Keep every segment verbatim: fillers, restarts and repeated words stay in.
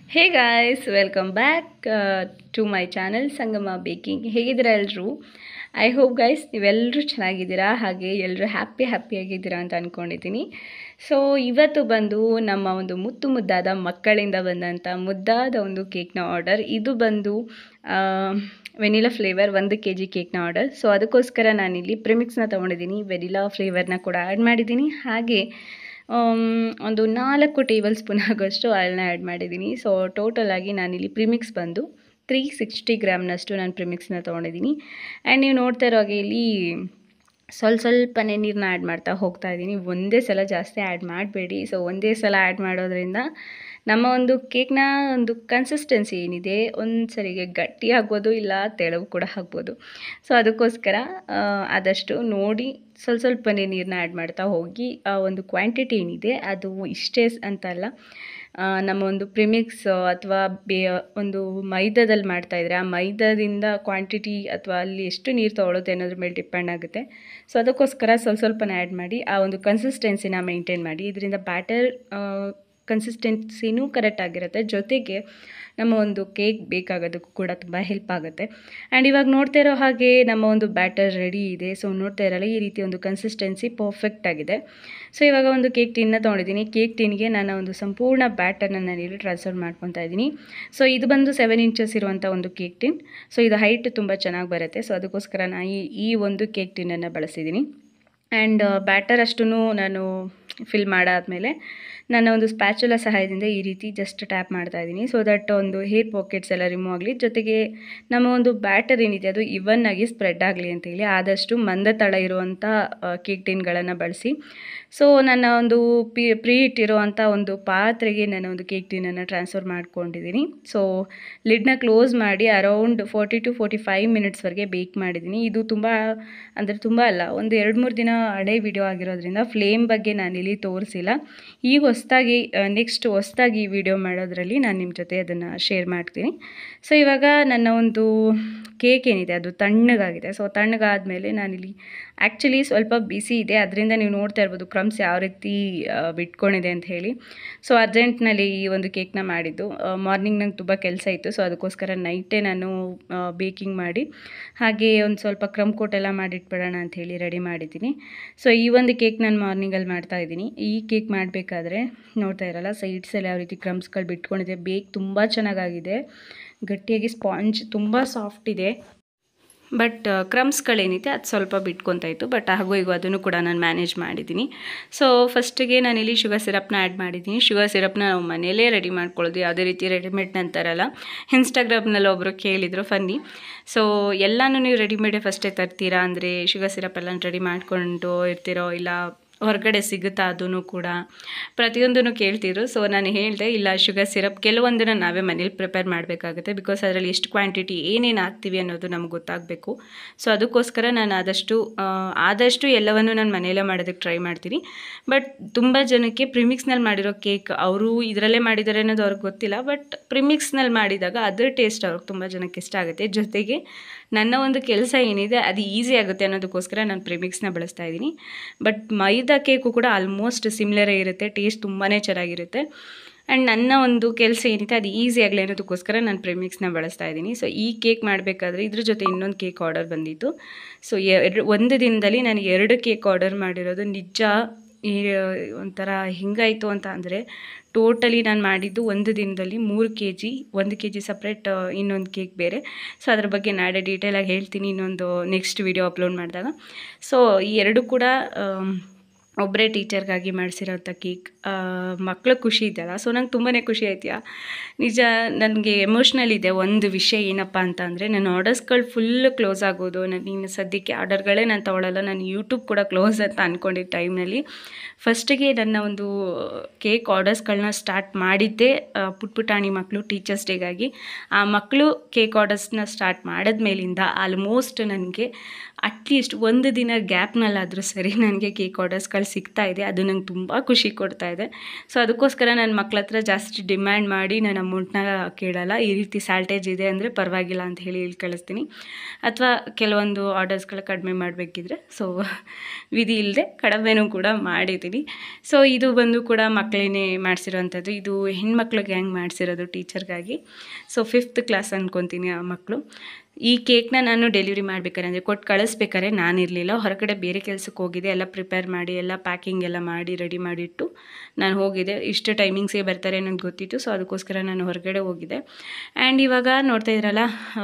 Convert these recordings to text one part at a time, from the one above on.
Hey guys, welcome back to my channel Sangama baking. ಹೇಗಿದ್ದೀರಾ ಎಲ್ಲರೂ? I hope guys ನೀವೆಲ್ಲರೂ ಚೆನ್ನಾಗಿದ್ದೀರಾ, ಹಾಗೆ ಎಲ್ಲರೂ ಹ್ಯಾಪಿ ಹ್ಯಾಪಿಯಾಗಿದ್ದೀರಾ ಅಂತ ಅಂದ್ಕೊಂಡಿದ್ದೀನಿ. ಸೊ ಇವತ್ತು ಬಂದು ನಮ್ಮ ಒಂದು ಮುತ್ತು ಮುದ್ದಾದ ಮಕ್ಕಳಿಂದ ಬಂದಂಥ ಮುದ್ದಾದ ಒಂದು ಕೇಕ್ನ ಆರ್ಡರ್. ಇದು ಬಂದು ವೆನಿಲಾ ಫ್ಲೇವರ್ ಒಂದು ಕೆ ಜಿ ಕೇಕ್ನ ಆರ್ಡರ್. ಸೊ ಅದಕ್ಕೋಸ್ಕರ ನಾನಿಲ್ಲಿ ಪ್ರಿಮಿಕ್ಸ್ನ ತೊಗೊಂಡಿದ್ದೀನಿ, ವೆನಿಲಾ ಫ್ಲೇವರ್ನ ಕೂಡ ಆ್ಯಡ್ ಮಾಡಿದ್ದೀನಿ. ಹಾಗೆ ಒಂದು ನಾಲ್ಕು ಟೇಬಲ್ ಸ್ಪೂನ್ ಆಗೋಷ್ಟು ಆಯಿಲ್ನ ಆ್ಯಡ್ ಮಾಡಿದ್ದೀನಿ. ಸೊ ಟೋಟಲಾಗಿ ನಾನಿಲ್ಲಿ ಪ್ರಿಮಿಕ್ಸ್ ಬಂದು ತ್ರೀ ಸಿಕ್ಸ್ಟಿ ಗ್ರಾಮ್ನಷ್ಟು ನಾನು ಪ್ರಿಮಿಕ್ಸ್ನ ತೊಗೊಂಡಿದ್ದೀನಿ. ಆ್ಯಂಡ್ ನೀವು ನೋಡ್ತಾ ಇರೋ ಹಾಗೆ ಇಲ್ಲಿ ಸ್ವಲ್ಪ ಸ್ವಲ್ಪನೇ ನೀರನ್ನ ಆ್ಯಡ್ ಮಾಡ್ತಾ ಹೋಗ್ತಾ ಇದ್ದೀನಿ. ಒಂದೇ ಸಲ ಜಾಸ್ತಿ ಆ್ಯಡ್ ಮಾಡಬೇಡಿ. ಸೊ ಒಂದೇ ಸಲ ಆ್ಯಡ್ ಮಾಡೋದ್ರಿಂದ ನಮ್ಮ ಒಂದು ಕೇಕ್ನ ಒಂದು ಕನ್ಸಿಸ್ಟೆನ್ಸಿ ಏನಿದೆ ಒಂದು ಸರಿಗೆ ಗಟ್ಟಿ ಆಗ್ಬೋದು, ಇಲ್ಲ ತೆಳವು ಕೂಡ ಆಗ್ಬೋದು. ಸೊ ಅದಕ್ಕೋಸ್ಕರ ಆದಷ್ಟು ನೋಡಿ ಸ್ವಲ್ಪ ಸ್ವಲ್ಪನೇ ನೀರನ್ನ ಆ್ಯಡ್ ಮಾಡ್ತಾ ಹೋಗಿ. ಆ ಒಂದು ಕ್ವಾಂಟಿಟಿ ಏನಿದೆ ಅದು ಇಷ್ಟೇ ಅಂತಲ್ಲ, ನಮ್ಮ ಒಂದು ಪ್ರಿಮಿಕ್ಸ್ ಅಥವಾ ಬೇ ಒಂದು ಮೈದಾದಲ್ಲಿ ಮಾಡ್ತಾಯಿದ್ರೆ ಆ ಮೈದಾದಿಂದ ಕ್ವಾಂಟಿಟಿ ಅಥವಾ ಅಲ್ಲಿ ಎಷ್ಟು ನೀರು ತೊಗೊಳುತ್ತೆ ಅನ್ನೋದ್ರ ಮೇಲೆ ಡಿಪೆಂಡ್ ಆಗುತ್ತೆ. ಸೊ ಅದಕ್ಕೋಸ್ಕರ ಸ್ವಲ್ಪ ಸ್ವಲ್ಪನೇ ಆ್ಯಡ್ ಮಾಡಿ ಆ ಒಂದು ಕನ್ಸಿಸ್ಟೆನ್ಸಿನ ಮೇಂಟೈನ್ ಮಾಡಿ. ಇದರಿಂದ ಬ್ಯಾಟರ್ ಕನ್ಸಿಸ್ಟೆನ್ಸಿನೂ ಕರೆಕ್ಟ್ ಆಗಿರುತ್ತೆ, ಜೊತೆಗೆ ನಮ್ಮ ಒಂದು ಕೇಕ್ ಬೇಕಾಗೋದಕ್ಕೂ ಕೂಡ ತುಂಬ ಹೆಲ್ಪ್ ಆಗುತ್ತೆ. ಆ್ಯಂಡ್ ಇವಾಗ ನೋಡ್ತಾ ಇರೋ ಹಾಗೆ ನಮ್ಮ ಒಂದು ಬ್ಯಾಟರ್ ರೆಡಿ ಇದೆ. ಸೊ ನೋಡ್ತಾ ಇರಲ್ಲ, ಈ ರೀತಿ ಒಂದು ಕನ್ಸಿಸ್ಟೆನ್ಸಿ ಪರ್ಫೆಕ್ಟ್ ಆಗಿದೆ. ಸೊ ಇವಾಗ ಒಂದು ಕೇಕ್ ಟಿನ್ನ ತೊಗೊಂಡಿದ್ದೀನಿ. ಕೇಕ್ ಟಿನ್ಗೆ ನಾನು ಒಂದು ಸಂಪೂರ್ಣ ಬ್ಯಾಟರ್ನ ನಾನಿಲ್ಲಿ ಟ್ರಾನ್ಸ್ಫರ್ ಮಾಡ್ಕೊತಾ ಇದ್ದೀನಿ. ಸೊ ಇದು ಬಂದು ಸೆವೆನ್ ಇಂಚಸ್ ಇರುವಂಥ ಒಂದು ಕೇಕ್ ಟಿನ್. ಸೊ ಇದು ಹೈಟ್ ತುಂಬ ಚೆನ್ನಾಗಿ ಬರುತ್ತೆ. ಸೊ ಅದಕ್ಕೋಸ್ಕರ ನಾನು ಈ ಈ ಒಂದು ಕೇಕ್ ಟಿನ್ನನ್ನು ಬಳಸಿದ್ದೀನಿ. ಆ್ಯಂಡ್ ಬ್ಯಾಟರ್ ಅಷ್ಟೂ ನಾನು ಫಿಲ್ ಮಾಡಾದಮೇಲೆ ನನ್ನ ಒಂದು ಸ್ಪ್ಯಾಚುಲ ಸಹಾಯದಿಂದ ಈ ರೀತಿ ಜಸ್ಟ್ ಟ್ಯಾಪ್ ಮಾಡ್ತಾ ಇದ್ದೀನಿ. ಸೊ ದಟ್ ಒಂದು ಹೇರ್ ಪಾಕೆಟ್ಸ್ ಎಲ್ಲ ರಿಮೂವ್ ಆಗಲಿ, ಜೊತೆಗೆ ನಮ್ಮ ಒಂದು ಬ್ಯಾಟರ್ ಏನಿದೆ ಅದು ಇವನ್ ಆಗಿ ಸ್ಪ್ರೆಡ್ ಆಗಲಿ ಅಂತೇಳಿ ಆದಷ್ಟು ಮಂದ ತಳ ಇರುವಂಥ ಕೇಕ್ ಟಿನ್ಗಳನ್ನು ಬಳಸಿ. ಸೊ ನನ್ನ ಒಂದು ಪಿ ಪ್ರೀ ಇಟ್ಟಿರುವಂಥ ಒಂದು ಪಾತ್ರೆಗೆ ನನ್ನ ಒಂದು ಕೇಕ್ ಟಿನನ್ನು ಟ್ರಾನ್ಸ್ಫರ್ ಮಾಡ್ಕೊಂಡಿದ್ದೀನಿ. ಸೊ ಲಿಡ್ನ ಕ್ಲೋಸ್ ಮಾಡಿ around forty to forty five ಮಿನಿಟ್ಸ್ವರೆಗೆ ಬೇಕ್ ಮಾಡಿದ್ದೀನಿ. ಇದು ತುಂಬ ಅಂದರೆ ತುಂಬ ಅಲ್ಲ, ಒಂದು ಎರಡು ಮೂರು ದಿನ ಹಳೆ ವಿಡಿಯೋ ಆಗಿರೋದ್ರಿಂದ ಫ್ಲೇಮ್ ಬಗ್ಗೆ ನಾನಿಲ್ಲಿ ತೋರಿಸಿಲ್ಲ. ಈಗ ಹೊಸದಾಗಿ ನೆಕ್ಸ್ಟ್ ಹೊಸದಾಗಿ ಈ ವಿಡಿಯೋ ಮಾಡೋದ್ರಲ್ಲಿ ನಾನು ನಿಮ್ಮ ಜೊತೆ ಅದನ್ನು ಶೇರ್ ಮಾಡ್ತೀನಿ. ಸೊ ಇವಾಗ ನನ್ನ ಒಂದು ಕೇಕ್ ಏನಿದೆ ಅದು ತಣ್ಣಗಾಗಿದೆ. ಸೊ ತಣ್ಣಗಾದಮೇಲೆ ನಾನಿಲ್ಲಿ ಆ್ಯಕ್ಚುಲಿ ಸ್ವಲ್ಪ ಬಿಸಿ ಇದೆ, ಅದರಿಂದ ನೀವು ನೋಡ್ತಾ ಇರ್ಬೋದು ಕ್ರಮ್ಸ್ ಯಾವ ರೀತಿ ಬಿಟ್ಕೊಂಡಿದೆ ಅಂತ ಹೇಳಿ. ಸೊ ಅರ್ಜೆಂಟ್ನಲ್ಲಿ ಈ ಒಂದು ಕೇಕ್ನ ಮಾಡಿದ್ದು. ಮಾರ್ನಿಂಗ್ ನಂಗೆ ತುಂಬ ಕೆಲಸ ಇತ್ತು, ಸೊ ಅದಕ್ಕೋಸ್ಕರ ನೈಟೇ ನಾನು ಬೇಕಿಂಗ್ ಮಾಡಿ ಹಾಗೆ ಒಂದು ಸ್ವಲ್ಪ ಕ್ರಮ್ ಕೋಟ್ ಎಲ್ಲ ಮಾಡಿಟ್ಬಿಡೋಣ ಅಂಥೇಳಿ ರೆಡಿ ಮಾಡಿದ್ದೀನಿ. ಸೊ ಈ ಒಂದು ಕೇಕ್ ನಾನು ಮಾರ್ನಿಂಗಲ್ಲಿ ಮಾಡ್ತಾಯಿದ್ದೀನಿ. ಈ ಕೇಕ್ ಮಾಡಬೇಕಾದ್ರೆ ನೋಡ್ತಾ ಇರಲ್ಲ, ಸೈಡ್ಸಲ್ಲಿ ಯಾವ ರೀತಿ ಕ್ರಮ್ಸ್ಗಳು ಬಿಟ್ಕೊಂಡಿದೆ. ಬೇಕ್ ತುಂಬ ಚೆನ್ನಾಗಾಗಿದೆ, ಗಟ್ಟಿಯಾಗಿ ಸ್ಪಾಂಜ್ ತುಂಬ ಸಾಫ್ಟ್ ಇದೆ. ಬಟ್ ಕ್ರಮ್ಸ್ಗಳೇನಿದೆ ಅದು ಸ್ವಲ್ಪ ಬಿಟ್ಕೊತಾ ಇತ್ತು. ಬಟ್ ಹಾಗೂ ಈಗ ಅದನ್ನು ಕೂಡ ನಾನು ಮ್ಯಾನೇಜ್ ಮಾಡಿದ್ದೀನಿ. ಸೊ ಫಸ್ಟಿಗೆ ನಾನಿಲ್ಲಿ ಶುಗರ್ ಸಿರಪ್ನ ಆ್ಯಡ್ ಮಾಡಿದ್ದೀನಿ. ಶುಗರ್ ಸಿರಪ್ನ ನಾವು ಮನೆಯಲ್ಲೇ ರೆಡಿ ಮಾಡ್ಕೊಳ್ಳೋದು, ಯಾವುದೇ ರೀತಿ ರೆಡಿಮೇಡ್ ಅಂತಾರಲ್ಲ. ಇನ್ಸ್ಟಾಗ್ರಾಮ್ನಲ್ಲಿ ಒಬ್ಬರು ಕೇಳಿದರು ಫನ್ನಿ. ಸೊ ಎಲ್ಲನೂ ನೀವು ರೆಡಿಮೇಡೇ ಫಸ್ಟೇ ತರ್ತೀರಾ ಅಂದರೆ ಶುಗರ್ ಸಿರಪ್ ಎಲ್ಲ ರೆಡಿ ಮಾಡ್ಕೊಂಡು ಇರ್ತೀರೋ, ಇಲ್ಲ ಹೊರಗಡೆ ಸಿಗುತ್ತಾ ಅದೂ ಕೂಡ ಪ್ರತಿಯೊಂದೂ ಕೇಳ್ತಿದ್ರು. ಸೊ ನಾನು ಹೇಳಿದೆ, ಇಲ್ಲ ಶುಗರ್ ಸಿರಪ್ ಕೆಲವೊಂದನ್ನು ನಾವೇ ಮನೇಲಿ ಪ್ರಿಪೇರ್ ಮಾಡಬೇಕಾಗುತ್ತೆ. ಬಿಕಾಸ್ ಅದರಲ್ಲಿ ಎಷ್ಟು ಕ್ವಾಂಟಿಟಿ ಏನೇನು ಹಾಕ್ತೀವಿ ಅನ್ನೋದು ನಮ್ಗೆ ಗೊತ್ತಾಗಬೇಕು. ಸೊ ಅದಕ್ಕೋಸ್ಕರ ನಾನು ಆದಷ್ಟು ಆದಷ್ಟು ಎಲ್ಲವನ್ನೂ ನಾನು ಮನೆಯಲ್ಲೇ ಮಾಡೋದಕ್ಕೆ ಟ್ರೈ ಮಾಡ್ತೀನಿ. ಬಟ್ ತುಂಬ ಜನಕ್ಕೆ ಪ್ರಿಮಿಕ್ಸ್ನಲ್ಲಿ ಮಾಡಿರೋ ಕೇಕ್ ಅವರು ಇದರಲ್ಲೇ ಮಾಡಿದ್ದಾರೆ ಅನ್ನೋದು ಅವ್ರಿಗೆ ಗೊತ್ತಿಲ್ಲ. ಬಟ್ ಪ್ರಿಮಿಕ್ಸ್ನಲ್ಲಿ ಮಾಡಿದಾಗ ಅದರ ಟೇಸ್ಟ್ ಅವ್ರಿಗೆ ತುಂಬ ಜನಕ್ಕೆ ಇಷ್ಟ ಆಗುತ್ತೆ. ಜೊತೆಗೆ ನನ್ನ ಒಂದು ಕೆಲಸ ಏನಿದೆ ಅದು ಈಸಿ ಆಗುತ್ತೆ ಅನ್ನೋದಕ್ಕೋಸ್ಕರ ನಾನು ಪ್ರಿಮಿಕ್ಸ್ನ ಬಳಸ್ತಾ ಇದ್ದೀನಿ. ಬಟ್ ಮೈದಾ ಕೇಕು ಕೂಡ ಆಲ್ಮೋಸ್ಟ್ ಸಿಮಿಲರೇ ಇರುತ್ತೆ, ಟೇಸ್ಟ್ ತುಂಬಾ ಚೆನ್ನಾಗಿರುತ್ತೆ. ಆ್ಯಂಡ್ ನನ್ನ ಒಂದು ಕೆಲಸ ಏನಿದೆ ಅದು ಈಸಿ ಆಗಲಿ ಅನ್ನೋದಕ್ಕೋಸ್ಕರ ನಾನು ಪ್ರಿಮಿಕ್ಸ್ನ ಬಳಸ್ತಾ ಇದ್ದೀನಿ. ಸೊ ಈ ಕೇಕ್ ಮಾಡಬೇಕಾದ್ರೆ ಇದ್ರ ಜೊತೆ ಇನ್ನೊಂದು ಕೇಕ್ ಆರ್ಡರ್ ಬಂದಿತ್ತು. ಸೊ ಎರಡು ಒಂದು ದಿನದಲ್ಲಿ ನಾನು ಎರಡು ಕೇಕ್ ಆರ್ಡರ್ ಮಾಡಿರೋದು ನಿಜ ಈ ಒಂಥರ ಹಿಂಗಾಯಿತು ಅಂತ ಅಂದರೆ, ಟೋಟಲಿ ನಾನು ಮಾಡಿದ್ದು ಒಂದು ದಿನದಲ್ಲಿ ಮೂರು ಕೆ ಜಿ ಒಂದು ಕೆ ಜಿ ಸಪ್ರೇಟ್, ಇನ್ನೊಂದು ಕೇಕ್ ಬೇರೆ. ಸೊ ಅದ್ರ ಬಗ್ಗೆ ನಾಳೆ ಡೀಟೇಲಾಗಿ ಹೇಳ್ತೀನಿ ಇನ್ನೊಂದು ನೆಕ್ಸ್ಟ್ ವಿಡಿಯೋ ಅಪ್ಲೋಡ್ ಮಾಡಿದಾಗ. ಸೊ ಈ ಎರಡು ಕೂಡ ಒಬ್ಬರೇ ಟೀಚರ್ಗಾಗಿ ಮಾಡಿಸಿರೋಂಥ ಕೇಕ್. ಮಕ್ಕಳು ಖುಷಿ ಇದೆಯಲ್ಲ, ಸೊ ನಂಗೆ ತುಂಬಾ ಖುಷಿ ಆಯ್ತು. ನಿಜ ನನಗೆ ಎಮೋಷ್ನಲ್ ಇದೆ. ಒಂದು ವಿಷಯ ಏನಪ್ಪ ಅಂತ ಅಂದರೆ, ನನ್ನ ಆರ್ಡರ್ಸ್ಗಳು ಫುಲ್ಲು ಕ್ಲೋಸ್ ಆಗೋದು. ನಾನು ಇನ್ನು ಸದ್ಯಕ್ಕೆ ಆರ್ಡರ್ಗಳೇ ನಾನು ತೊಗೊಳ್ಳಲ್ಲ. ನಾನು ಯೂಟ್ಯೂಬ್ ಕೂಡ ಕ್ಲೋಸ್ ಅಂತ ಅಂದ್ಕೊಂಡಿದ್ದ ಟೈಮ್ನಲ್ಲಿ ಫಸ್ಟಿಗೆ ನನ್ನ ಒಂದು ಕೇಕ್ ಆರ್ಡರ್ಸ್ಗಳನ್ನ ಸ್ಟಾರ್ಟ್ ಮಾಡಿದ್ದೆ ಪುಟ್ ಪುಟಾಣಿ ಮಕ್ಕಳು ಟೀಚರ್ಸ್ ಡೇಗಾಗಿ. ಆ ಮಕ್ಕಳು ಕೇಕ್ ಆರ್ಡರ್ಸ್ನ ಸ್ಟಾರ್ಟ್ ಮಾಡಿದ ಮೇಲಿಂದ ಆಲ್ಮೋಸ್ಟ್ ನನಗೆ ಅಟ್ಲೀಸ್ಟ್ ಒಂದು ದಿನ ಗ್ಯಾಪ್ನಲ್ಲಾದರೂ ಸರಿ ನನಗೆ ಕೇಕ್ ಆರ್ಡರ್ಸ್ಗಳು ಸಿಗ್ತಾ ಇದೆ. ಅದು ನಂಗೆ ತುಂಬ ಖುಷಿ ಕೊಡ್ತಾ ಇದೆ. ಸೊ ಅದಕ್ಕೋಸ್ಕರ ನನ್ನ ಮಕ್ಳ ಹತ್ರ ಜಾಸ್ತಿ ಡಿಮ್ಯಾಂಡ್ ಮಾಡಿ ನಾನು ಅಮೌಂಟ್ನ ಕೇಳಲ್ಲ. ಈ ರೀತಿ ಸ್ಯಾಲ್ಟೇಜ್ ಇದೆ ಅಂದರೆ ಪರವಾಗಿಲ್ಲ ಅಂತ ಹೇಳಿ ಹೇಳಿ ಕಳಿಸ್ತೀನಿ. ಅಥವಾ ಕೆಲವೊಂದು ಆರ್ಡರ್ಸ್ಗಳು ಕಡಿಮೆ ಮಾಡಬೇಕಿದ್ರೆ ಸೊ ವಿಧಿ ಇಲ್ಲದೆ ಕಡಿಮೆನೂ ಕೂಡ ಮಾಡಿದ್ದೀನಿ. ಸೊ ಇದು ಬಂದು ಕೂಡ ಮಕ್ಕಳೇ ಮಾಡಿಸಿರೋವಂಥದ್ದು. ಇದು ಹೆಣ್ಮಕ್ಳಿಗೆ ಹೆಂಗೆ ಮಾಡಿಸಿರೋದು ಟೀಚರ್ಗಾಗಿ. ಸೊ ಫಿಫ್ತ್ ಕ್ಲಾಸ್ ಅಂದ್ಕೊತೀನಿ ಆ ಮಕ್ಕಳು. ಈ ಕೇಕ್ನ ನಾನು ಡೆಲಿವರಿ ಮಾಡ್ಬೇಕಾರೆ ಅಂದರೆ ಕೊಟ್ಟು ಕಳಿಸ್ಬೇಕಾದ್ರೆ ನಾನಿರಲಿಲ್ಲ, ಹೊರಗಡೆ ಬೇರೆ ಕೆಲಸಕ್ಕೆ ಹೋಗಿದ್ದೆ. ಎಲ್ಲ ಪ್ರಿಪೇರ್ ಮಾಡಿ ಎಲ್ಲ ಪ್ಯಾಕಿಂಗ್ ಎಲ್ಲ ಮಾಡಿ ರೆಡಿ ಮಾಡಿಟ್ಟು ನಾನು ಹೋಗಿದ್ದೆ. ಇಷ್ಟು ಟೈಮಿಂಗ್ಸ್ಗೆ ಬರ್ತಾರೆ ನನಗೆ ಗೊತ್ತಿತ್ತು. ಸೊ ಅದಕ್ಕೋಸ್ಕರ ನಾನು ಹೊರಗಡೆ ಹೋಗಿದ್ದೆ. ಆ್ಯಂಡ್ ಇವಾಗ ನೋಡ್ತಾ ಇದ್ರಲ್ಲ,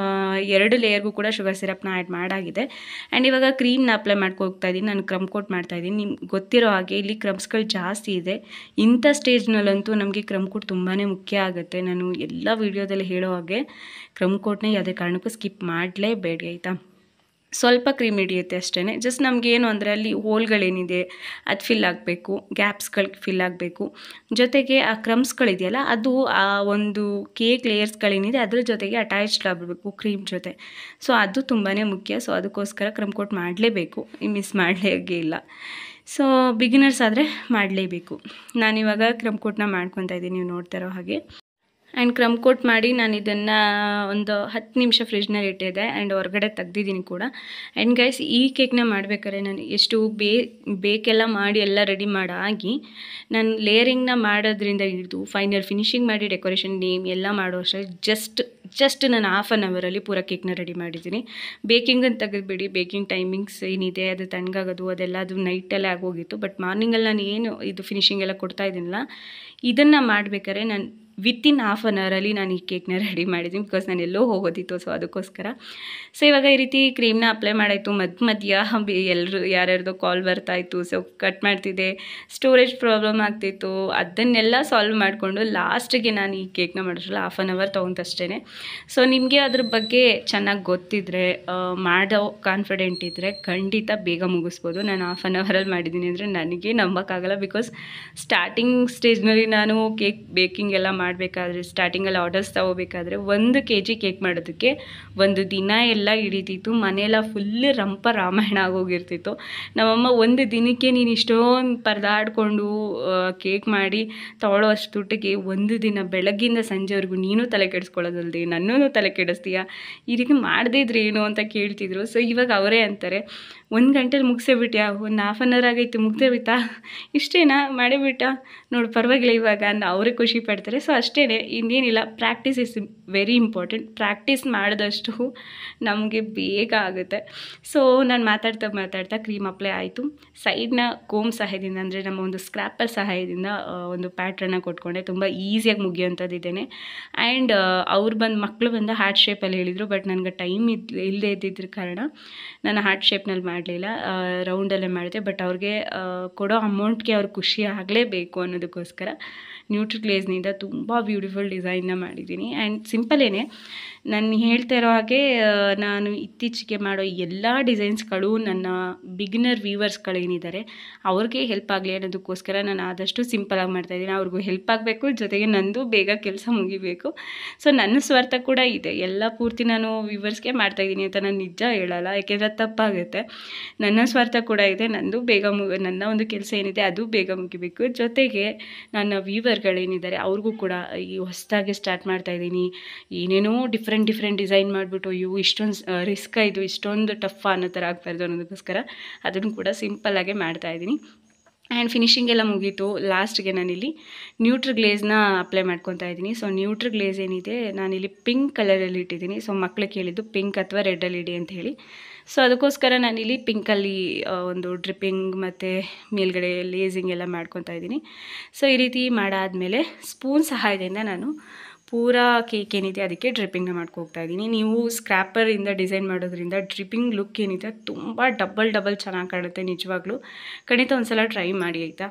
ಎರಡು ಲೇಯರ್ಗೂ ಕೂಡ ಶುಗರ್ ಸಿರಪ್ನ ಆ್ಯಡ್ ಮಾಡಾಗಿದೆ. ಆ್ಯಂಡ್ ಇವಾಗ ಕ್ರೀಮ್ನ ಅಪ್ಲೈ ಮಾಡ್ಕೊ ಹೋಗ್ತಾ ಇದ್ದೀನಿ. ನಾನು ಕ್ರಮ್ ಕೋಟ್ ಮಾಡ್ತಾಯಿದ್ದೀನಿ. ನಿಮ್ಗೆ ಗೊತ್ತಿರೋ ಹಾಗೆ ಇಲ್ಲಿ ಕ್ರಮ್ಸ್ಗಳು ಜಾಸ್ತಿ ಇದೆ. ಇಂಥ ಸ್ಟೇಜ್ನಲ್ಲಂತೂ ನಮಗೆ ಕ್ರಮ್ ಕೋಟ್ ತುಂಬಾ ಮುಖ್ಯ ಆಗುತ್ತೆ. ನಾನು ಎಲ್ಲ ವೀಡಿಯೋದಲ್ಲಿ ಹೇಳೋ ಹಾಗೆ ಕ್ರಮ್ ಕೋಟ್ನ ಯಾವುದೇ ಕಾರಣಕ್ಕೂ ಸ್ಕಿಪ್ ಮಾಡಲೇಬೇಡಿ ಆಯಿತಾ. ಸ್ವಲ್ಪ ಕ್ರೀಮ್ ಹಿಡಿಯುತ್ತೆ ಅಷ್ಟೇ. ಜಸ್ಟ್ ನಮಗೇನು ಅಂದರೆ ಅಲ್ಲಿ ಹೋಲ್ಗಳೇನಿದೆ ಅದು ಫಿಲ್ ಆಗಬೇಕು, ಗ್ಯಾಪ್ಸ್ಗಳಿಗೆ ಫಿಲ್ ಆಗಬೇಕು. ಜೊತೆಗೆ ಆ ಕ್ರಮ್ಸ್ಗಳಿದೆಯಲ್ಲ ಅದು ಆ ಒಂದು ಕೇಕ್ ಲೇಯರ್ಸ್ಗಳೇನಿದೆ ಅದ್ರ ಜೊತೆಗೆ ಅಟ್ಯಾಚ್ಡ್ ಆಗಬೇಕು ಕ್ರೀಮ್ ಜೊತೆ. ಸೊ ಅದು ತುಂಬಾ ಮುಖ್ಯ. ಸೊ ಅದಕ್ಕೋಸ್ಕರ ಕ್ರಮ್ ಕೋಟ್ ಮಾಡಲೇಬೇಕು, ಮಿಸ್ ಮಾಡಲೇಗೆ ಇಲ್ಲ. ಸೊ ಬಿಗಿನರ್ಸ್ ಆದರೆ ಮಾಡಲೇಬೇಕು. ನಾನಿವಾಗ ಕ್ರಮ್ ಕೋಟ್ನ ಮಾಡ್ಕೊತಾ ಇದ್ದೀನಿ, ನೀವು ನೋಡ್ತಾ ಇರೋ ಹಾಗೆ. ಆ್ಯಂಡ್ ಕ್ರಮ್ ಕೋಟ್ ಮಾಡಿ ನಾನು ಇದನ್ನು ಒಂದು ಹತ್ತು ನಿಮಿಷ ಫ್ರಿಜ್ನಲ್ಲಿ ಇಟ್ಟಿದ್ದೆ. ಆ್ಯಂಡ್ ಹೊರಗಡೆ ತೆಗ್ದಿದ್ದೀನಿ ಕೂಡ. ಆ್ಯಂಡ್ ಗೈಸ್, ಈ ಕೇಕ್ನ ಮಾಡಬೇಕಾದ್ರೆ ನಾನು ಎಷ್ಟು ಬೇ ಬೇಕೆಲ್ಲ ಮಾಡಿ ಎಲ್ಲ ರೆಡಿ ಮಾಡಾಗಿ ನಾನು ಲೇಯರಿಂಗ್ನ ಮಾಡೋದ್ರಿಂದ ಹಿಡಿದು ಫೈನಲ್ ಫಿನಿಶಿಂಗ್ ಮಾಡಿ ಡೆಕೋರೇಷನ್ ನೇಮ್ ಎಲ್ಲ ಮಾಡೋ ಅಷ್ಟೇ ಜಸ್ಟ್ ಜಸ್ಟ್ ನಾನು ಹಾಫ್ ಆನ್ ಅವರಲ್ಲಿ ಪೂರ ಕೇಕ್ನ ರೆಡಿ ಮಾಡಿದ್ದೀನಿ. ಬೇಕಿಂಗನ್ನು ತೆಗೆದುಬಿಡಿ, ಬೇಕಿಂಗ್ ಟೈಮಿಂಗ್ಸ್ ಏನಿದೆ ಅದು ತಣ್ಣಗಾಗೋದು ಅದೆಲ್ಲ ಅದು ನೈಟಲ್ಲೇ ಆಗೋಗಿತ್ತು. ಬಟ್ ಮಾರ್ನಿಂಗಲ್ಲಿ ನಾನು ಏನು ಇದು ಫಿನಿಶಿಂಗ್ ಎಲ್ಲ ಕೊಡ್ತಾ ಇದ್ದೀನಲ್ಲ, ಇದನ್ನು ಮಾಡಬೇಕಾದ್ರೆ ನಾನು ವಿತಿನ್ ಹಾಫ್ ಆನ್ ಅವರಲ್ಲಿ ನಾನು ಈ ಕೇಕ್ನ ರೆಡಿ ಮಾಡಿದ್ದೀನಿ. ಬಿಕಾಸ್ ನಾನು ಎಲ್ಲೋ ಹೋಗೋದಿತ್ತು. ಸೊ ಅದಕ್ಕೋಸ್ಕರ ಸೊ ಇವಾಗ ಈ ರೀತಿ ಕ್ರೀಮ್ನ ಅಪ್ಲೈ ಮಾಡಾಯಿತು. ಮಧ್ಯ ಮಧ್ಯ ಎಲ್ಲರೂ ಯಾರ್ಯಾರ್ದೋ ಕಾಲ್ ಬರ್ತಾಯಿತ್ತು. ಸೊ ಕಟ್ ಮಾಡ್ತಿದ್ದೆ, ಸ್ಟೋರೇಜ್ ಪ್ರಾಬ್ಲಮ್ ಆಗ್ತಿತ್ತು. ಅದನ್ನೆಲ್ಲ ಸಾಲ್ವ್ ಮಾಡಿಕೊಂಡು ಲಾಸ್ಟಿಗೆ ನಾನು ಈ ಕೇಕ್ನ ಮಾಡಿರಲ್ಲ ಹಾಫ್ ಆನ್ ಅವರ್ ತೊಗೊಂತಷ್ಟೇ. ಸೊ ನಿಮಗೆ ಅದ್ರ ಬಗ್ಗೆ ಚೆನ್ನಾಗಿ ಗೊತ್ತಿದ್ದರೆ, ಮಾಡೋ ಕಾನ್ಫಿಡೆಂಟ್ ಇದ್ದರೆ ಖಂಡಿತ ಬೇಗ ಮುಗಿಸ್ಬೋದು. ನಾನು ಹಾಫ್ ಆನ್ ಅವರಲ್ಲಿ ಮಾಡಿದ್ದೀನಿ ಅಂದರೆ ನನಗೆ ನಂಬೋಕ್ಕಾಗಲ್ಲ. ಬಿಕಾಸ್ ಸ್ಟಾರ್ಟಿಂಗ್ ಸ್ಟೇಜ್ನಲ್ಲಿ ನಾನು ಕೇಕ್ ಬೇಕಿಂಗ್ ಎಲ್ಲ ಮಾಡಬೇಕಾದ್ರೆ, ಸ್ಟಾರ್ಟಿಂಗಲ್ಲಿ ಆರ್ಡರ್ಸ್ ತೊಗೋಬೇಕಾದ್ರೆ ಒಂದು ಕೆ ಜಿ ಕೇಕ್ ಮಾಡೋದಕ್ಕೆ ಒಂದು ದಿನ ಎಲ್ಲ ಹಿಡಿತಿತ್ತು. ಮನೆಯೆಲ್ಲ ಫುಲ್ ರಂಪ ರಾಮಾಯಣ ಆಗೋಗಿರ್ತಿತ್ತು. ನಮ್ಮಮ್ಮ ಒಂದು ದಿನಕ್ಕೆ ನೀನು ಇಷ್ಟೊಂದು ಪರದಾಡಿಕೊಂಡು ಕೇಕ್ ಮಾಡಿ ತೊಗೊಳ್ಳೋ ಅಷ್ಟು ದುಡ್ಡಿಗೆ ಒಂದು ದಿನ ಬೆಳಗ್ಗಿಂದ ಸಂಜೆವರೆಗೂ ನೀನು ತಲೆ ಕೆಡಿಸ್ಕೊಳ್ಳೋದಲ್ದೆ ನನ್ನೂ ತಲೆ ಕೆಡಿಸ್ತೀಯ, ಈ ರೀತಿ ಮಾಡದಿದ್ರೆ ಏನು ಅಂತ ಕೇಳ್ತಿದ್ರು. ಸೊ ಇವಾಗ ಅವರೇ ಅಂತಾರೆ, ಒಂದು ಗಂಟೆಲಿ ಮುಗಿಸೇ ಬಿಟ್ಯಾ, ಒಂದು ಹಾಫ್ ಆನ್ ಅವರ್ ಆಗೈತೆ ಮುಗ್ದೇ ಬಿತ್ತಾ, ಇಷ್ಟೇನಾ ಮಾಡಿಬಿಟ್ಟ ನೋಡಿ ಪರವಾಗಿಲ್ಲ ಇವಾಗ ಅಂತ ಅವರೇ ಖುಷಿ ಪಡ್ತಾರೆ. ಸೊ ಅಷ್ಟೇ, ಇನ್ನೇನಿಲ್ಲ. Practice is very important. Practice ಮಾಡಿದಷ್ಟು ನಮಗೆ ಬೇಗ ಆಗುತ್ತೆ. ಸೊ ನಾನು ಮಾತಾಡ್ತಾ ಮಾತಾಡ್ತಾ ಕ್ರೀಮ್ ಅಪ್ಲೈ ಆಯಿತು. ಸೈಡ್ನ ಕೋಮ್ ಸಹಾಯದಿಂದ ಅಂದರೆ ನಮ್ಮ ಒಂದು ಸ್ಕ್ರ್ಯಾಪರ್ ಸಹಾಯದಿಂದ ಒಂದು ಪ್ಯಾಟ್ರನ್ನ ಕೊಟ್ಕೊಂಡೆ. ತುಂಬ ಈಸಿಯಾಗಿ ಮುಗಿಯೋಂಥದ್ದು ಇದ್ದೇನೆ. ಆ್ಯಂಡ್ ಅವ್ರು ಬಂದು ಮಕ್ಕಳು ಬಂದು ಹಾರ್ಟ್ ಶೇಪಲ್ಲಿ ಹೇಳಿದರು. ಬಟ್ ನನಗೆ ಟೈಮ್ ಇದ್ದು ಇಲ್ಲದೆ ಇದ್ದಿದ್ರ ಕಾರಣ ನಾನು ಹಾರ್ಟ್ ಶೇಪ್ನಲ್ಲಿ ಮಾಡಲಿಲ್ಲ, ರೌಂಡಲ್ಲೇ ಮಾಡಿದೆ. ಬಟ್ ಅವ್ರಿಗೆ ಕೊಡೋ ಅಮೌಂಟ್ಗೆ ಅವ್ರು ಖುಷಿ ಆಗಲೇಬೇಕು ಅನ್ನೋದಕ್ಕೋಸ್ಕರ ನ್ಯೂಟ್ರಿಗ್ಲೇಸ್ನಿಂದ ತುಂಬ ಬ್ಯೂಟಿಫುಲ್ ಡಿಸೈನ್ನ ಮಾಡಿದ್ದೀನಿ. ಆ್ಯಂಡ್ ಸಿಂಪಲ್ಲೇನೆ. ನಾನು ಹೇಳ್ತಾ ಇರೋ ಹಾಗೆ ನಾನು ಇತ್ತೀಚೆಗೆ ಮಾಡೋ ಎಲ್ಲ ಡಿಸೈನ್ಸ್ಗಳು ನನ್ನ ಬಿಗಿನರ್ ವ್ಯೂವರ್ಸ್ಗಳೇನಿದ್ದಾರೆ ಅವ್ರಿಗೆ ಹೆಲ್ಪ್ ಆಗಲಿ ಅನ್ನೋದಕ್ಕೋಸ್ಕರ ನಾನು ಆದಷ್ಟು ಸಿಂಪಲಾಗಿ ಮಾಡ್ತಾಯಿದ್ದೀನಿ. ಅವ್ರಿಗೂ ಹೆಲ್ಪ್ ಆಗಬೇಕು, ಜೊತೆಗೆ ನಂದು ಬೇಗ ಕೆಲಸ ಮುಗಿಬೇಕು. ಸೊ ನನ್ನ ಸ್ವಾರ್ಥ ಕೂಡ ಇದೆ. ಎಲ್ಲ ಪೂರ್ತಿ ನಾನು ವ್ಯೂವರ್ಸ್ಗೆ ಮಾಡ್ತಾಯಿದ್ದೀನಿ ಅಂತ ನಾನು ನಿಜ ಹೇಳಲ್ಲ, ಯಾಕೆಂದರೆ ತಪ್ಪಾಗುತ್ತೆ. ನನ್ನ ಸ್ವಾರ್ಥ ಕೂಡ ಇದೆ. ನಂದು ಬೇಗ ಮುಗಿ ನನ್ನ ಒಂದು ಕೆಲಸ ಏನಿದೆ ಅದು ಬೇಗ ಮುಗಿಬೇಕು. ಜೊತೆಗೆ ನನ್ನ ವ್ಯೂವರ್ಗಳೇನಿದ್ದಾರೆ ಅವ್ರಿಗೂ ಕೂಡ ಈ ಹೊಸದಾಗಿ ಸ್ಟಾರ್ಟ್ ಮಾಡ್ತಾಯಿದ್ದೀನಿ, ಏನೇನೋ ಡಿಫ್ರೆಂಟ್ ಡಿಫ್ರೆಂಟ್ ಡಿಸೈನ್ ಮಾಡಿಬಿಟ್ಟು ಇವು ಇಷ್ಟೊಂದು ರಿಸ್ಕ್ ಇದು ಇಷ್ಟೊಂದು ಟಫ್ ಅನ್ನೋ ಥರ ಆಗ್ಬಾರ್ದು ಅನ್ನೋದಕ್ಕೋಸ್ಕರ ಅದನ್ನು ಕೂಡ ಸಿಂಪಲ್ಲಾಗೆ ಮಾಡ್ತಾಯಿದ್ದೀನಿ. ಆ್ಯಂಡ್ ಫಿನಿಶಿಂಗ್ ಎಲ್ಲ ಮುಗೀತು. ಲಾಸ್ಟ್ಗೆ ನಾನಿಲ್ಲಿ ನ್ಯೂಟ್ರಿಗ್ಲೇಸ್ನ ಅಪ್ಲೈ ಮಾಡ್ಕೊತಾ ಇದ್ದೀನಿ. ಸೊ ನ್ಯೂಟ್ರಿಗ್ಲೇಸ್ ಏನಿದೆ ನಾನಿಲ್ಲಿ ಪಿಂಕ್ ಕಲರಲ್ಲಿ ಇಟ್ಟಿದ್ದೀನಿ. ಸೊ ಮಕ್ಳಿಗೆ ಹೇಳಿದ್ದು ಪಿಂಕ್ ಅಥವಾ ರೆಡ್ಡಲ್ಲಿ ಇಡಿ ಅಂತ ಹೇಳಿ. ಸೊ ಅದಕ್ಕೋಸ್ಕರ ನಾನಿಲ್ಲಿ ಪಿಂಕಲ್ಲಿ ಒಂದು ಡ್ರಿಪ್ಪಿಂಗ್ ಮತ್ತು ಮೇಲ್ಗಡೆ ಲೇಸಿಂಗ್ ಎಲ್ಲ ಮಾಡ್ಕೊತಾ ಇದ್ದೀನಿ. ಸೊ ಈ ರೀತಿ ಮಾಡಾದಮೇಲೆ ಸ್ಪೂನ್ ಸಹಾಯದಿಂದ ನಾನು ಪೂರಾ ಕೇಕ್ ಏನಿದೆ ಅದಕ್ಕೆ ಡ್ರಿಪ್ಪಿಂಗ್ನ ಮಾಡ್ಕೋಗ್ತಾ ಇದ್ದೀನಿ. ನೀವು ಸ್ಕ್ರ್ಯಾಪರಿಂದ ಡಿಸೈನ್ ಮಾಡೋದ್ರಿಂದ ಡ್ರಿಪ್ಪಿಂಗ್ ಲುಕ್ ಏನಿದೆ ತುಂಬ ಡಬಲ್ ಡಬಲ್ ಚೆನ್ನಾಗಿ ಕಾಣುತ್ತೆ ನಿಜವಾಗ್ಲೂ. ಖಂಡಿತ ಒಂದು ಸಲ ಟ್ರೈ ಮಾಡಿ ಆಯಿತಾ.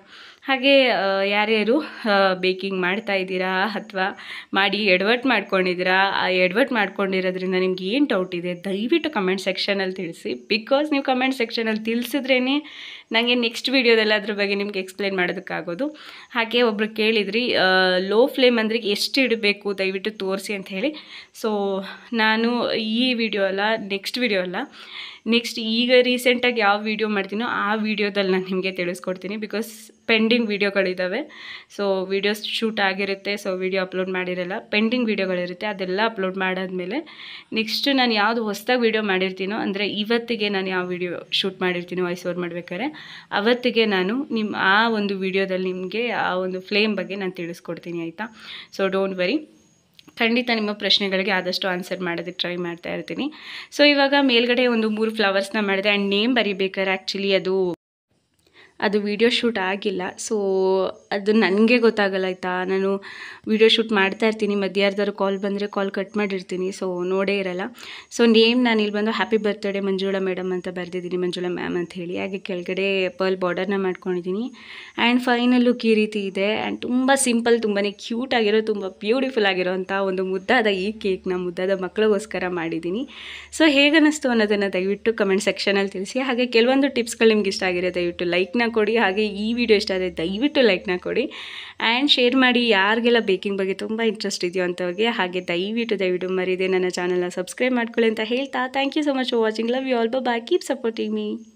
ಹಾಗೆ ಯಾರ್ಯಾರು ಬೇಕಿಂಗ್ ಮಾಡ್ತಾ ಇದ್ದೀರಾ ಅಥವಾ ಮಾಡಿ ಎಡವಟ್ ಮಾಡ್ಕೊಂಡಿದ್ದೀರಾ, ಆ ಎಡವಟ್ ಮಾಡ್ಕೊಂಡಿರೋದ್ರಿಂದ ನಿಮ್ಗೆ ಏನು ಡೌಟ್ ಇದೆ ದಯವಿಟ್ಟು ಕಮೆಂಟ್ ಸೆಕ್ಷನಲ್ಲಿ ತಿಳಿಸಿ. ಬಿಕಾಸ್ ನೀವು ಕಮೆಂಟ್ ಸೆಕ್ಷನಲ್ಲಿ ತಿಳಿಸಿದ್ರೇ ನನಗೆ ನೆಕ್ಸ್ಟ್ ವೀಡಿಯೋದಲ್ಲಿ ಅದ್ರ ಬಗ್ಗೆ ನಿಮ್ಗೆ ಎಕ್ಸ್ಪ್ಲೇನ್ ಮಾಡೋದಕ್ಕಾಗೋದು. ಹಾಗೆ ಒಬ್ಬರು ಕೇಳಿದ್ರಿ ಲೋ ಫ್ಲೇಮ್ ಅಂದರೆ ಎಷ್ಟು ಇಡಬೇಕು ದಯವಿಟ್ಟು ತೋರಿಸಿ ಅಂತ ಹೇಳಿ. ಸೊ ನಾನು ಈ ವಿಡಿಯೋ ಅಲ್ಲ, ನೆಕ್ಸ್ಟ್ ವಿಡಿಯೋ ಅಲ್ಲ, ನೆಕ್ಸ್ಟ್ ಈಗ ರೀಸೆಂಟಾಗಿ ಯಾವ ವಿಡಿಯೋ ಮಾಡ್ತೀನೋ ಆ ವಿಡಿಯೋದಲ್ಲಿ ನಾನು ನಿಮಗೆ ತಿಳಿಸ್ಕೊಡ್ತೀನಿ. ಬಿಕಾಸ್ ಪೆಂಡಿಂಗ್ ವೀಡಿಯೋಗಳಿದ್ದಾವೆ. ಸೊ ವೀಡಿಯೋಸ್ ಶೂಟ್ ಆಗಿರುತ್ತೆ, ಸೊ ವಿಡಿಯೋ ಅಪ್ಲೋಡ್ ಮಾಡಿರಲ್ಲ, ಪೆಂಡಿಂಗ್ ವೀಡಿಯೋಗಳಿರುತ್ತೆ. ಅದೆಲ್ಲ ಅಪ್ಲೋಡ್ ಮಾಡಾದಮೇಲೆ ನೆಕ್ಸ್ಟ್ ನಾನು ಯಾವುದು ಹೊಸದಾಗಿ ವೀಡಿಯೋ ಮಾಡಿರ್ತೀನೋ, ಅಂದರೆ ಇವತ್ತಿಗೆ ನಾನು ಯಾವ ವಿಡಿಯೋ ಶೂಟ್ ಮಾಡಿರ್ತೀನೋ ವಾಯ್ಸ್ ಓವರ್ ಮಾಡ್ಬೇಕಾದ್ರೆ ಅವತ್ತಿಗೆ ನಾನು ನಿಮ್ಮ ಆ ಒಂದು ವಿಡಿಯೋದಲ್ಲಿ ನಿಮಗೆ ಆ ಒಂದು ಫ್ಲೇಮ್ ಬಗ್ಗೆ ನಾನು ತಿಳಿಸ್ಕೊಡ್ತೀನಿ, ಆಯಿತಾ? ಸೊ ಡೋಂಟ್ ವರಿ, ಖಂಡಿತ ನಿಮ್ಮ ಪ್ರಶ್ನೆಗಳಿಗೆ ಆದಷ್ಟು ಆನ್ಸರ್ ಮಾಡೋದಕ್ಕೆ ಟ್ರೈ ಮಾಡ್ತಾ ಇರ್ತೀನಿ. ಸೊ ಇವಾಗ ಮೇಲ್ಗಡೆ ಒಂದು ಮೂರು ಫ್ಲವರ್ಸ್ನ ಮಾಡಿದೆ. ಆ್ಯಂಡ್ ನೇಮ್ ಬರಿಬೇಕಾದ್ರೆ ಆ್ಯಕ್ಚುಲಿ ಅದು ಅದು ವೀಡಿಯೋ ಶೂಟ್ ಆಗಿಲ್ಲ. ಸೊ ಅದು ನನಗೆ ಗೊತ್ತಾಗಲ್ಲ, ಆಯಿತಾ? ನಾನು ವೀಡಿಯೋ ಶೂಟ್ ಮಾಡ್ತಾ ಇರ್ತೀನಿ, ಮಧ್ಯಾಹ್ನದವ್ರು ಕಾಲ್ ಬಂದರೆ ಕಾಲ್ ಕಟ್ ಮಾಡಿರ್ತೀನಿ, ಸೊ ನೋಡೇ ಇರಲ್ಲ. ಸೊ ನೇಮ್ ನಾನು ಇಲ್ಲಿ ಬಂದು ಹ್ಯಾಪಿ ಬರ್ತ್ಡೇ ಮಂಜುಳಾ ಮೇಡಮ್ ಅಂತ ಬರೆದಿದ್ದೀನಿ, ಮಂಜುಳಾ ಮ್ಯಾಮ್ ಅಂತ ಹೇಳಿ. ಹಾಗೆ ಕೆಳಗಡೆ ಪರ್ಲ್ ಬಾರ್ಡರ್ನ ಮಾಡ್ಕೊಂಡಿದ್ದೀನಿ. ಆ್ಯಂಡ್ ಫೈನಲ್ ಲುಕ್ ಈ ರೀತಿ ಇದೆ. ಆ್ಯಂಡ್ ತುಂಬ ಸಿಂಪಲ್, ತುಂಬಾ ಕ್ಯೂಟ್ ಆಗಿರೋ, ತುಂಬ ಬ್ಯೂಟಿಫುಲ್ ಆಗಿರೋಂಥ ಒಂದು ಮುದ್ದಾದ ಈ ಕೇಕ್ನ ಮುದ್ದಾದ ಮಕ್ಕಳಿಗೋಸ್ಕರ ಮಾಡಿದ್ದೀನಿ. ಸೊ ಹೇಗನ್ನಿಸ್ತು ಅನ್ನೋದನ್ನು ದಯವಿಟ್ಟು ಕಮೆಂಟ್ ಸೆಕ್ಷನಲ್ಲಿ ತಿಳಿಸಿ. ಹಾಗೆ ಕೆಲವೊಂದು ಟಿಪ್ಸ್ಗಳು ನಿಮ್ಗೆ ಇಷ್ಟ ಆಗಿದೆ ದಯವಿಟ್ಟು ಲೈಕ್ನ ಕೊಡಿ. ಹಾಗೆ ಈ ವಿಡಿಯೋ ಇಷ್ಟ ಆದರೆ ದಯವಿಟ್ಟು ಲೈಕ್ನ ಕೊಡಿ ಆ್ಯಂಡ್ ಶೇರ್ ಮಾಡಿ ಯಾರಿಗೆಲ್ಲ ಬೇಕಿಂಗ್ ಬಗ್ಗೆ ತುಂಬ ಇಂಟ್ರೆಸ್ಟ್ ಇದೆಯೋ ಅಂಥವ್ರಿಗೆ. ಹಾಗೆ ದಯವಿಟ್ಟು ದಯವಿಟ್ಟು ಮರೀದೆ ನನ್ನ ಚಾನಲ್ನ ಸಬ್ಸ್ಕ್ರೈಬ್ ಮಾಡ್ಕೊಳ್ಳಿ ಅಂತ ಹೇಳ್ತಾ thank you so much for watching. Love you all, bye, keep supporting me.